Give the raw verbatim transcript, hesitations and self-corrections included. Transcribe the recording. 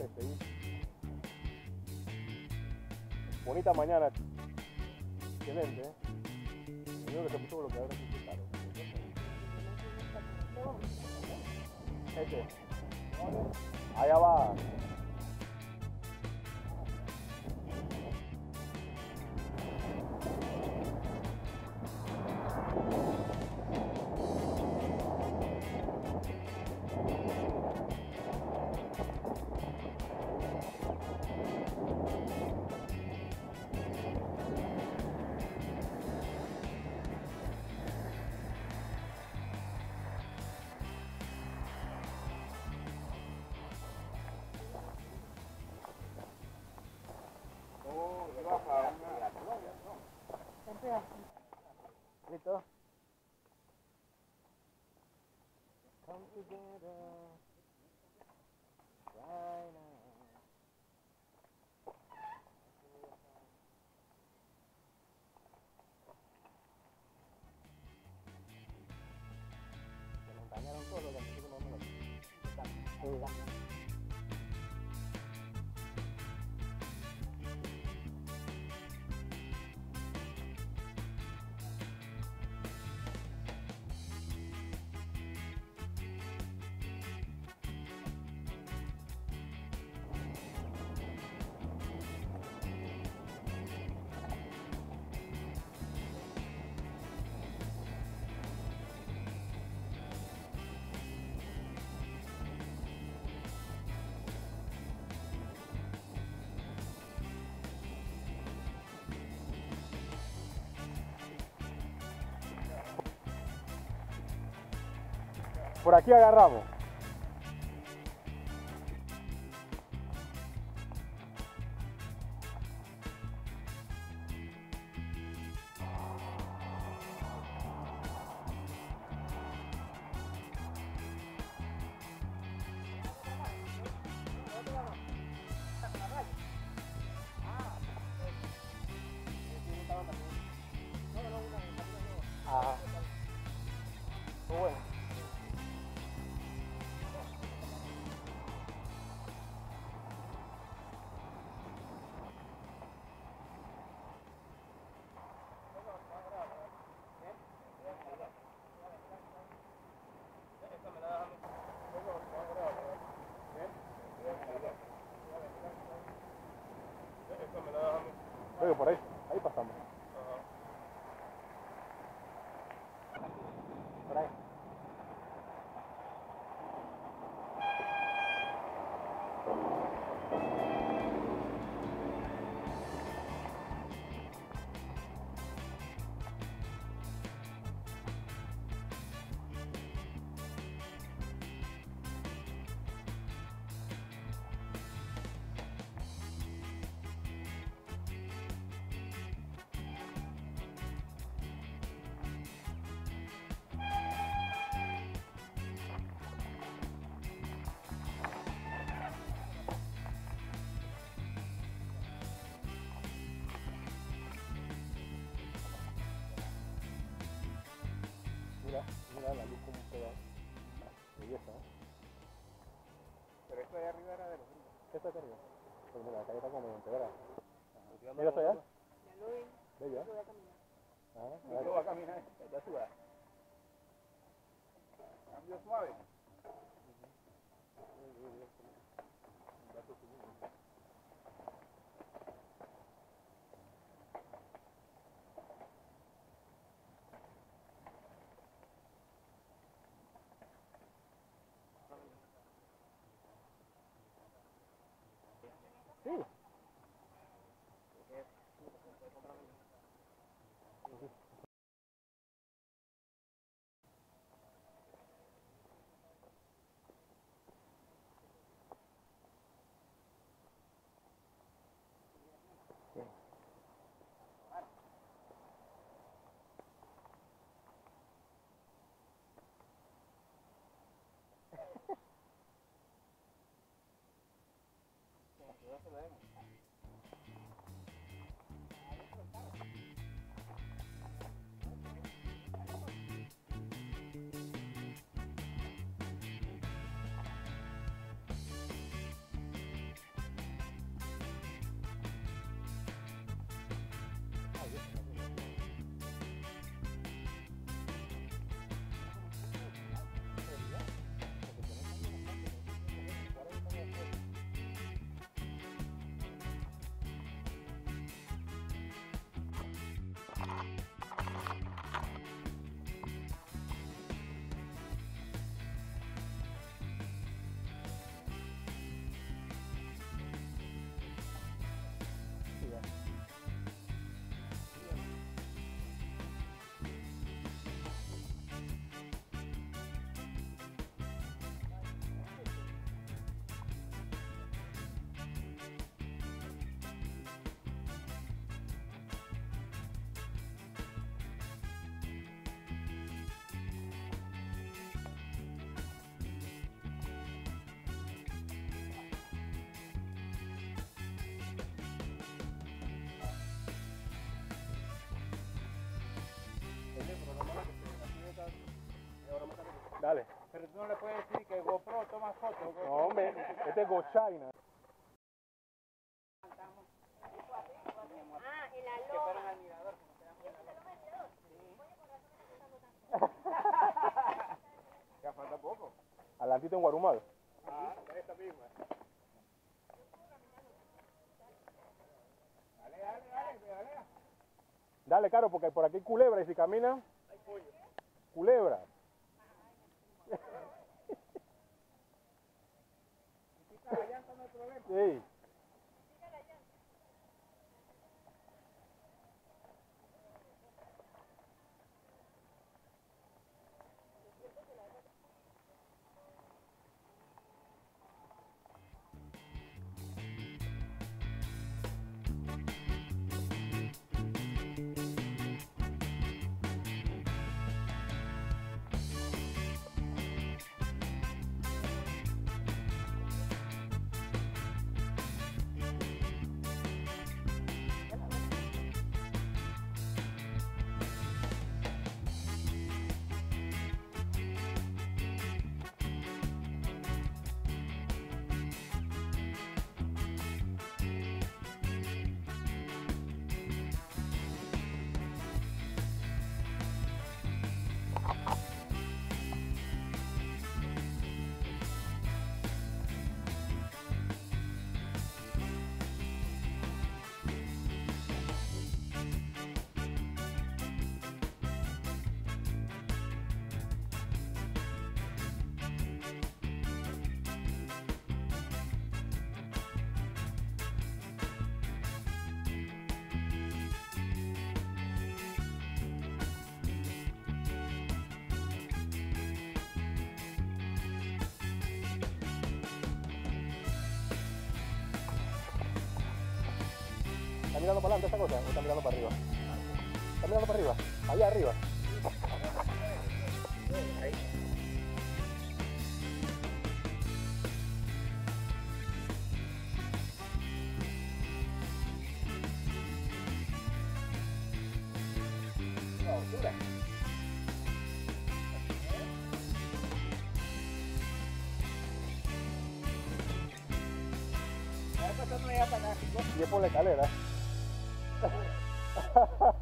Este, bonita mañana. Excelente, ¿eh? Lo único que se puso bloqueador aquí, claro. Este. Allá va. ¿Listo? Come together right now. Se nos dañaron todos los de nosotros, no me lo sí. Por aquí agarramos. Ah, bueno. Oye, por ahí, ahí pasamos. Por ahí. Mira, mira la luz como queda. Belleza, ¿eh? Pero esto de arriba era de los gringos. ¿Esto está arriba? Pues mira, acá está como en empeora. Mira eso allá. Ya lo vi. Bello, ¿eh? Yo voy a caminar. Ah, Yo voy a caminar, ya suba. Cambio suave. sí. Dale. Pero tú no le puedes decir que GoPro toma fotos. GoPro. No, hombre, este es Go China. Ah, en la Que loma. fueron al mirador. Como quedamos en la loma. Ya falta poco. Adelantito en Guarumal. Ah, esta misma. Dale, dale, dale, dale. Dale, Caro, porque por aquí hay culebra y si camina, Hay pollo. culebra. Quita la llanta, no hay problema. Sí. ¿Está mirando para adelante esa cosa o está mirando para arriba? ¿Está mirando para arriba? Allá arriba. No, altura. Ahora pasando ya para acá. Y es por la escalera.